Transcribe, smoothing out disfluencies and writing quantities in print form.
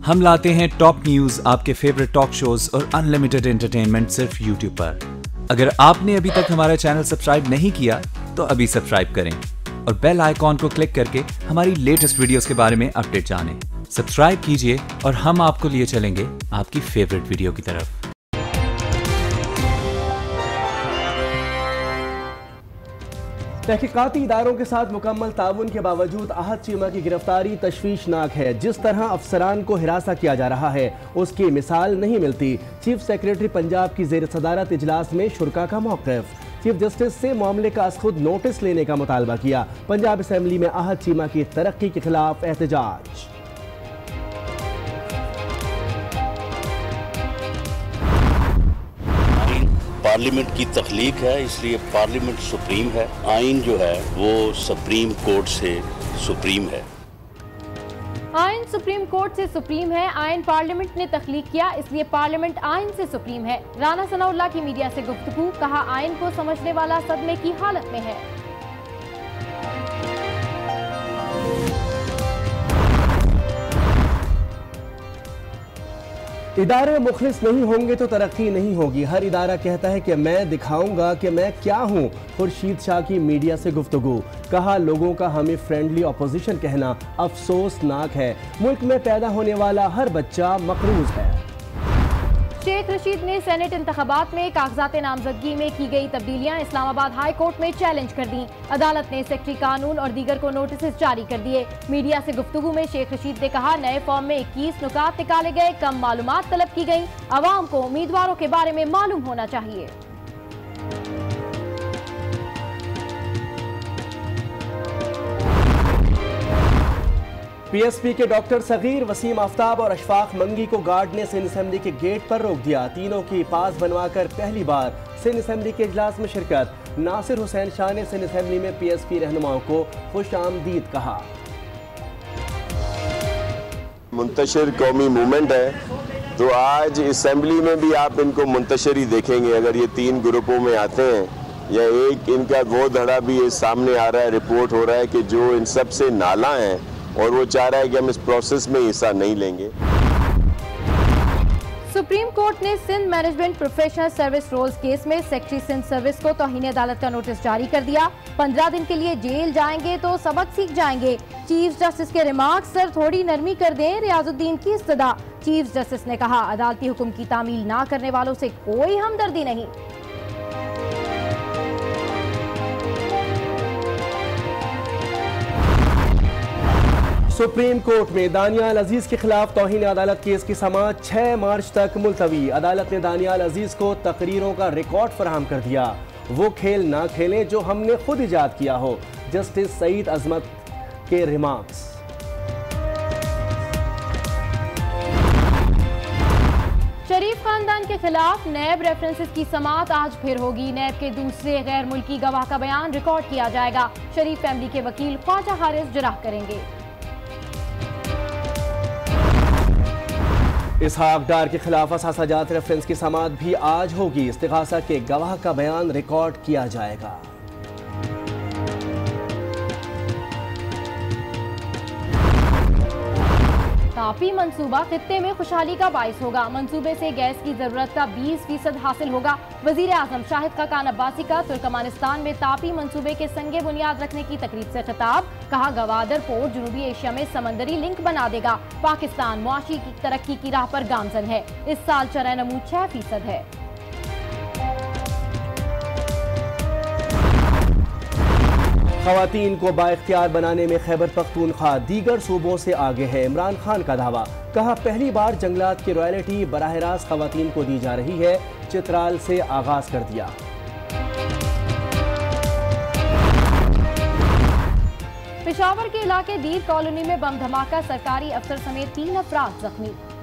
हम लाते हैं टॉप न्यूज, आपके फेवरेट टॉक शोज और अनलिमिटेड एंटरटेनमेंट सिर्फ यूट्यूब पर। अगर आपने अभी तक हमारा चैनल सब्सक्राइब नहीं किया तो अभी सब्सक्राइब करें और बेल आइकॉन को क्लिक करके हमारी लेटेस्ट वीडियोस के बारे में अपडेट जानें। सब्सक्राइब कीजिए और हम आपको लिए चलेंगे आपकी फेवरेट वीडियो की तरफ। तहकीकाती इदारों के साथ मुकम्मल ताउन के बावजूद आहत चीमा की गिरफ्तारी तशवीशनाक है। जिस तरह अफसरान को हिरासा किया जा रहा है उसकी मिसाल नहीं मिलती। चीफ सेक्रेटरी पंजाब की ज़ेर सदारत इजलास में शुरा का मौक़िफ़। चीफ जस्टिस से मामले का खुद नोटिस लेने का मुतालबा किया। पंजाब असम्बली में आहत चीमा की तरक्की के खिलाफ एहतजाज। पार्लियामेंट की तख्लीक है, इसलिए पार्लियामेंट सुप्रीम है। आइन जो है वो सुप्रीम कोर्ट से सुप्रीम है। आइन सुप्रीम कोर्ट से सुप्रीम है। आइन पार्लियामेंट ने तख्लीक किया, इसलिए पार्लियामेंट आइन से सुप्रीम है। राना सनाउल्लाह की मीडिया से गुफ्तगू, कहा आइन को समझने वाला सदमे की हालत में है। इदारे मुखलिस नहीं होंगे तो तरक्की नहीं होगी। हर इदारा कहता है कि मैं दिखाऊंगा कि मैं क्या हूँ। खुर्शीद शाह की मीडिया से गुफ्तगू, कहा लोगों का हमें फ्रेंडली अपोजिशन कहना अफसोसनाक है। मुल्क में पैदा होने वाला हर बच्चा मकरूज है। शेख रशीद ने सेनेट इंतखाबात में कागजात नामजदगी में की गई तब्दीलियां इस्लामाबाद हाई कोर्ट में चैलेंज कर दी। अदालत ने सेक्रेटरी कानून और दीगर को नोटिस जारी कर दिए। मीडिया से गुफ्तगू में शेख रशीद ने कहा नए फॉर्म में 21 नुकात निकाले गए, कम मालूमात तलब की गई। अवाम को उम्मीदवारों के बारे में मालूम होना चाहिए। पीएसपी के डॉक्टर सगीर, वसीम आफ्ताब और अशफाक मंगी को गार्ड ने सिंध असेंबली के गेट पर रोक दिया। तीनों की पास बनवाकर पहली बार सिंध असेंबली के इजलास में शिरकत। नासिर हुसैन शाह ने सिंध असेंबली में पीएसपी रहनुमाओं को खुश आमदीद कहा। मुंतशिर कौमी मूवमेंट है तो आज असेंबली में भी आप इनको मुंतशिर ही देखेंगे। अगर ये 3 ग्रुपों में आते हैं या एक इनका वो धड़ा भी ये सामने आ रहा है, रिपोर्ट हो रहा है कि जो इन सब से नाला है और वो चाह रहा है कि हम इस प्रोसेस में हिस्सा नहीं लेंगे। सुप्रीम कोर्ट ने Sindh management professional service rules case में सेक्रेटरी सिंध सर्विस को तौहीन अदालत का नोटिस जारी कर दिया। 15 दिन के लिए जेल जाएंगे तो सबक सीख जाएंगे। चीफ जस्टिस के रिमार्क्स सर थोड़ी नरमी कर दें, रियाजुद्दीन की इस्तदा। चीफ जस्टिस ने कहा अदालती हुक्म की तामील ना करने वालों से कोई हमदर्दी नहीं। सुप्रीम कोर्ट में दानियाल अजीज के खिलाफ तौहीन अदालत केस की समाअत 6 मार्च तक मुलतवी। अदालत ने दानियाल अजीज को तकरीरों का रिकॉर्ड फराहम कर दिया। वो खेल ना खेलें जो हमने खुद इजाद किया हो। जस्टिस सईद अजमत के रिमार्क्स। शरीफ खानदान के खिलाफ नैब रेफरेंसेस की समाअत आज फिर होगी। नैब के दूसरे गैर मुल्की गवाह का बयान रिकॉर्ड किया जाएगा। शरीफ फैमिली के वकील ख्वाजा हारिस जराह करेंगे। इसहाक डार के खिलाफ असासाजात रेफरेंस की समाअत भी आज होगी। इस्तिगासा के गवाह का बयान रिकॉर्ड किया जाएगा। तापी मंसूबा खित्ते में खुशहाली का बाइस होगा। मंसूबे से गैस की जरूरत का 20% हासिल होगा। वजीर आजम शाहिद खाकान अब्बासी का तुर्कमानिस्तान में तापी मंसूबे के संगे बुनियाद रखने की तकरीब से खिताब, कहा गवादर पोर्ट जनूबी एशिया में समंदरी लिंक बना देगा। पाकिस्तान मुआशी की तरक्की की राह पर गामजन है। इस साल शरह नमू 6% है। खवातीन को बाइख्तियार बनाने में खैबर पख्तूनख्वा दीगर सूबों से आगे है। इमरान खान का दावा, कहा पहली बार जंगलात की रॉयल्टी बराह रास्त खवातीन को दी जा रही है। चित्राल से आगाज कर दिया। पेशावर के इलाके दीर कॉलोनी में बम धमाका, सरकारी अफसर समेत 3 अफराद जख्मी।